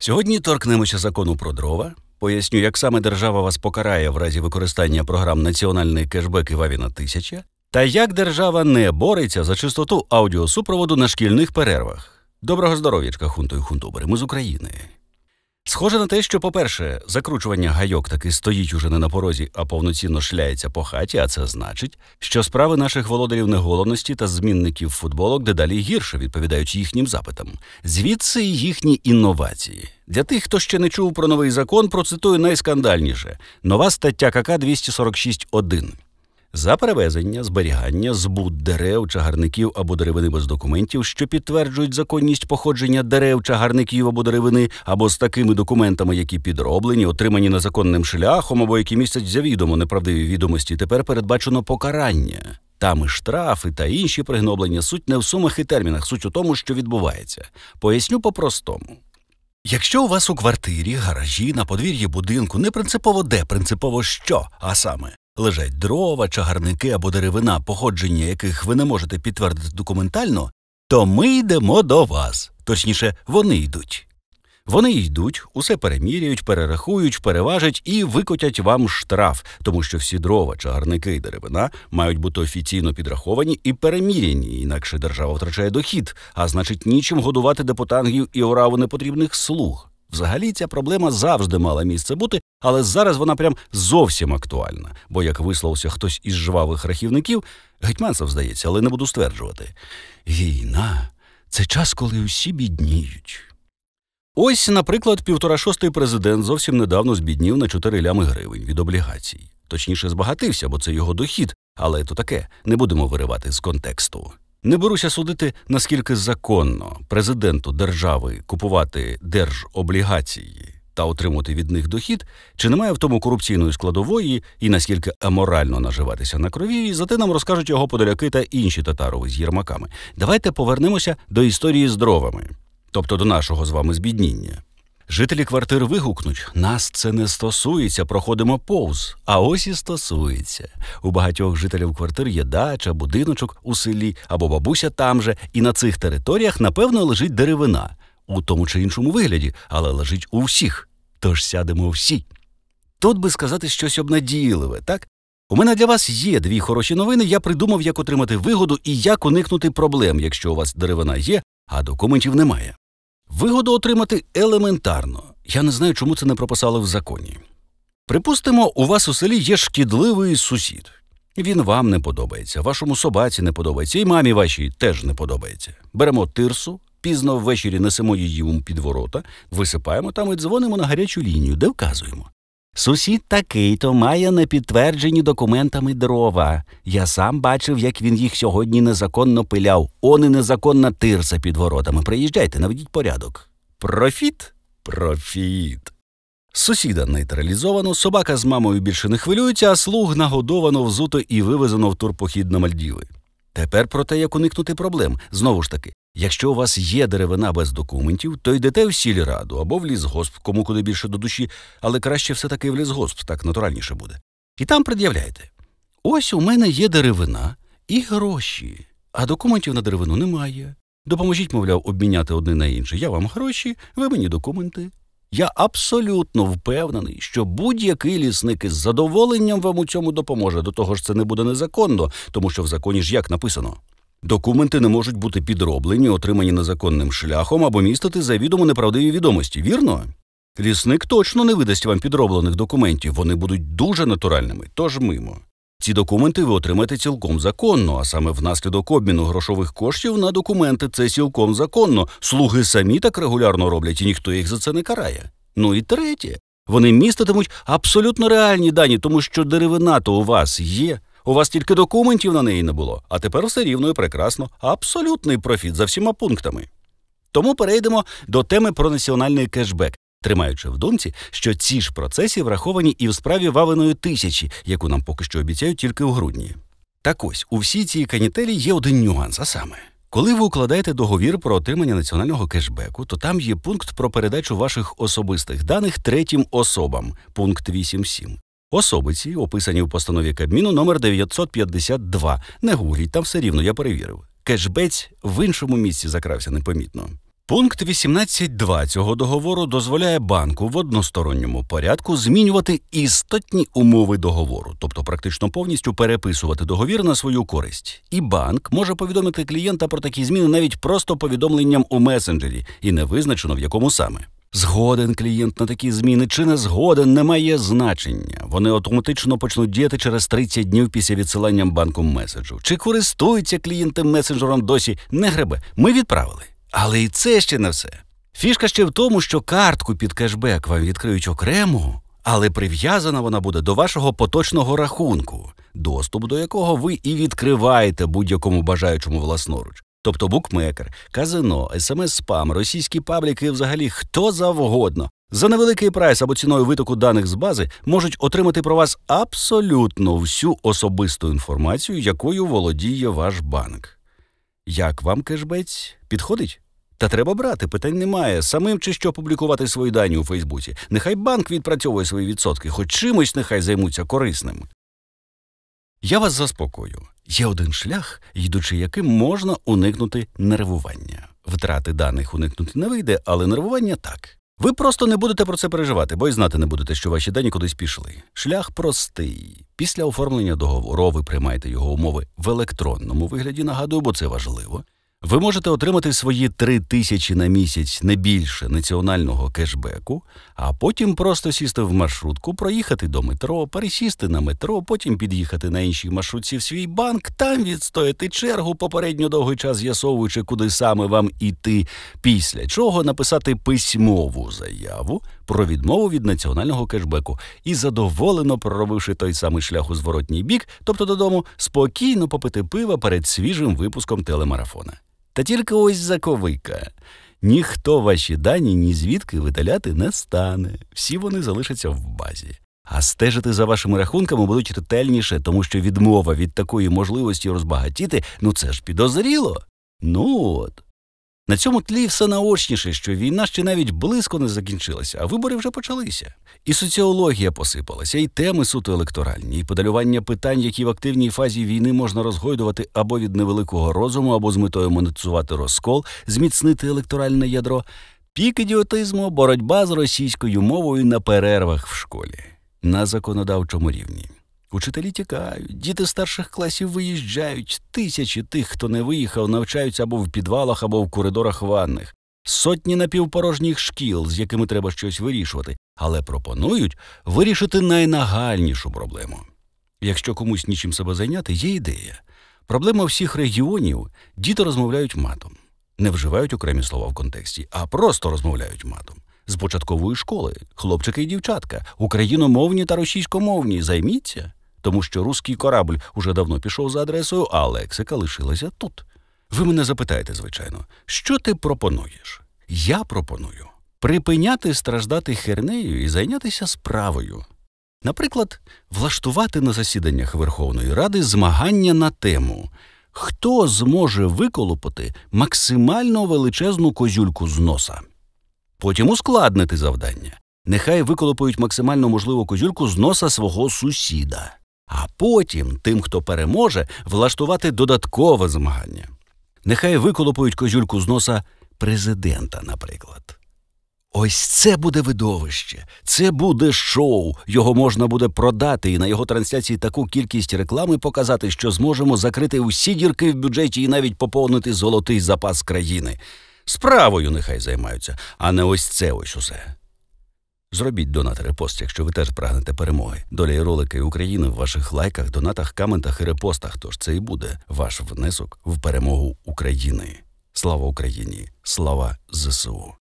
Сьогодні торкнемося закону про дрова, поясню, як саме держава вас покарає в разі використання програм «Національний кешбек» і «Вавіна 1000», та як держава не бореться за чистоту аудіосупроводу на шкільних перервах. Доброго здоров'ячка, хунто і хунтубери, ми з України. Схоже на те, що, по-перше, закручування гайок таки стоїть уже не на порозі, а повноцінно шляється по хаті, а це значить, що справи наших володарів неголеності та змінників футболок дедалі гірше відповідають їхнім запитам. Звідси і їхні інновації. Для тих, хто ще не чув про новий закон, процитую найскандальніше. Нова стаття КК 246.1. За перевезення, зберігання, збут дерев, чагарників або деревини без документів, що підтверджують законність походження дерев, чагарників або деревини, або з такими документами, які підроблені, отримані незаконним шляхом, або які містять завідомо неправдиві відомості, тепер передбачено покарання. Там і штрафи та інші пригноблення. Суть не в сумах і термінах, суть у тому, що відбувається. Поясню по-простому. Якщо у вас у квартирі, гаражі, на подвір'ї будинку, не принципово де, принципово що, а саме лежать дрова, чагарники або деревина, походження яких ви не можете підтвердити документально, то ми йдемо до вас. Точніше, вони йдуть. Вони йдуть, усе переміряють, перерахують, переважать і викотять вам штраф, тому що всі дрова, чагарники і деревина мають бути офіційно підраховані і переміряні, інакше держава втрачає дохід, а значить нічим годувати депутатів і ораву непотрібних слуг. Взагалі ця проблема завжди мала місце бути, але зараз вона прям зовсім актуальна. Бо, як висловився хтось із жвавих рахівників, Гетьманцев, здається, але не буду стверджувати, війна – це час, коли усі бідніють. Ось, наприклад, 1,5-шостий президент зовсім недавно збіднів на 4 лями гривень від облігацій. Точніше, збагатився, бо це його дохід, але то таке, не будемо виривати з контексту. Не беруся судити, наскільки законно президенту держави купувати держоблігації та отримувати від них дохід, чи немає в тому корупційної складової і наскільки аморально наживатися на крові, і зате нам розкажуть його подоляки та інші татарови з єрмаками. Давайте повернемося до історії з дровами, тобто до нашого з вами збідніння. Жителі квартир вигукнуть, нас це не стосується, проходимо повз. А ось і стосується. У багатьох жителів квартир є дача, будиночок у селі або бабуся там же, і на цих територіях, напевно, лежить деревина. У тому чи іншому вигляді, але лежить у всіх. Тож сядемо всі. Тут би сказати щось обнадійливе, так? У мене для вас є 2 хороші новини, я придумав, як отримати вигоду і як уникнути проблем, якщо у вас деревина є, а документів немає. Вигоду отримати елементарно. Я не знаю, чому це не прописали в законі. Припустимо, у вас у селі є шкідливий сусід. Він вам не подобається, вашому собаці не подобається, і мамі вашій теж не подобається. Беремо тирсу, пізно ввечері несемо її під ворота, висипаємо там і дзвонимо на гарячу лінію, де вказуємо. Сусід такий-то має непідтверджені документами дрова. Я сам бачив, як він їх сьогодні незаконно пиляв. Он і незаконна тирса під воротами. Приїжджайте, наведіть порядок. Профіт? Профіт. Сусіда нейтралізовано, собака з мамою більше не хвилюється, а слуг нагодовано, взуто і вивезено в турпохід на Мальдіви. Тепер про те, як уникнути проблем. Знову ж таки, якщо у вас є деревина без документів, то йдете в сільраду або в лісгосп, кому куди більше до душі, але краще все-таки в лісгосп, так натуральніше буде. І там пред'являйте. Ось у мене є деревина і гроші, а документів на деревину немає. Допоможіть, мовляв, обміняти одне на інше. Я вам гроші, ви мені документи. Я абсолютно впевнений, що будь-який лісник із задоволенням вам у цьому допоможе. До того ж це не буде незаконно, тому що в законі ж як написано? Документи не можуть бути підроблені, отримані незаконним шляхом або містити завідомо неправдиві відомості, вірно? Лісник точно не видасть вам підроблених документів, вони будуть дуже натуральними, тож мимо. Ці документи ви отримаєте цілком законно, а саме внаслідок обміну грошових коштів на документи це цілком законно. Слуги самі так регулярно роблять, і ніхто їх за це не карає. Ну і третє. Вони міститимуть абсолютно реальні дані, тому що деревина-то у вас є. У вас тільки документів на неї не було, а тепер все рівно і прекрасно. Абсолютний профіт за всіма пунктами. Тому перейдемо до теми про національний кешбек, тримаючи в думці, що ці ж процеси враховані і в справі Вавиної 1000, яку нам поки що обіцяють тільки в грудні. Так ось, у всій цій канітелі є один нюанс, а саме. Коли ви укладаєте договір про отримання національного кешбеку, то там є пункт про передачу ваших особистих даних третім особам, пункт 8.7. Особи ці описані в постанові Кабміну номер 952. Не гугліть, там все рівно, я перевірив. Кешбець в іншому місці закрався непомітно. Пункт 18.2 цього договору дозволяє банку в односторонньому порядку змінювати істотні умови договору, тобто практично повністю переписувати договір на свою користь. І банк може повідомити клієнта про такі зміни навіть просто повідомленням у месенджері, і не визначено в якому саме. Згоден клієнт на такі зміни чи не згоден не має значення. Вони автоматично почнуть діяти через 30 днів після відсилання банком меседжу. Чи користується клієнт тим месенджером досі, не гребе. Ми відправили. Але і це ще не все. Фішка ще в тому, що картку під кешбек вам відкриють окремо, але прив'язана вона буде до вашого поточного рахунку, доступ до якого ви і відкриваєте будь-якому бажаючому власноруч. Тобто букмекер, казино, смс-спам, російські пабліки і взагалі хто завгодно за невеликий прайс або ціною витоку даних з бази можуть отримати про вас абсолютно всю особисту інформацію, якою володіє ваш банк. Як вам кешбець? Підходить? Та треба брати, питань немає. Самим чи що публікувати свої дані у Фейсбуці. Нехай банк відпрацьовує свої відсотки, хоч чимось нехай займуться корисним. Я вас заспокою. Є один шлях, йдучи яким можна уникнути нервування. Втрати даних уникнути не вийде, але нервування так. Ви просто не будете про це переживати, бо й знати не будете, що ваші дані кудись пішли. Шлях простий. Після оформлення договору ви приймаєте його умови в електронному вигляді, нагадую, бо це важливо. Ви можете отримати свої 3000 на місяць, не більше, національного кешбеку, а потім просто сісти в маршрутку, проїхати до метро, пересісти на метро, потім під'їхати на іншій маршрутці в свій банк, там відстояти чергу, попередньо довгий час з'ясовуючи, куди саме вам іти, після чого написати письмову заяву про відмову від національного кешбеку і, задоволено проробивши той самий шлях у зворотній бік, тобто додому, спокійно попити пива перед свіжим випуском телемарафона. Та тільки ось заковика. Ніхто ваші дані ні звідки видаляти не стане. Всі вони залишаться в базі. А стежити за вашими рахунками будуть ретельніше, тому що відмова від такої можливості розбагатіти, це ж підозріло. От. На цьому тлі все наочніше, що війна ще навіть близько не закінчилася, а вибори вже почалися. І соціологія посипалася, і теми суто електоральні, і подалювання питань, які в активній фазі війни можна розгойдувати або від невеликого розуму, або з метою монетизувати розкол, зміцнити електоральне ядро, пік ідіотизму, боротьба з російською мовою на перервах в школі, на законодавчому рівні. Учителі тікають, діти старших класів виїжджають, тисячі тих, хто не виїхав, навчаються або в підвалах, або в коридорах ванних. Сотні напівпорожніх шкіл, з якими треба щось вирішувати, але пропонують вирішити найнагальнішу проблему. Якщо комусь нічим себе зайняти, є ідея. Проблема всіх регіонів – діти розмовляють матом. Не вживають окремі слова в контексті, а просто розмовляють матом. З початкової школи, хлопчики і дівчатка, україномовні та російськомовні, займіться. Тому що руський корабль уже давно пішов за адресою, а лексика лишилася тут. Ви мене запитаєте, звичайно, що ти пропонуєш? Я пропоную припиняти страждати хернею і зайнятися справою. Наприклад, влаштувати на засіданнях Верховної Ради змагання на тему «Хто зможе виколупати максимально величезну козюльку з носа?» Потім ускладнити завдання. Нехай виколупують максимально можливу козюльку з носа свого сусіда. А потім тим, хто переможе, влаштувати додаткове змагання. Нехай виколупують козюльку з носа президента, наприклад. Ось це буде видовище, це буде шоу, його можна буде продати і на його трансляції таку кількість реклами показати, що зможемо закрити усі дірки в бюджеті і навіть поповнити золотий запас країни. Справою нехай займаються, а не ось це ось усе. Зробіть донат і репост, якщо ви теж прагнете перемоги. Доля і ролики України в ваших лайках, донатах, коментах і репостах, тож це і буде ваш внесок в перемогу України. Слава Україні! Слава ЗСУ!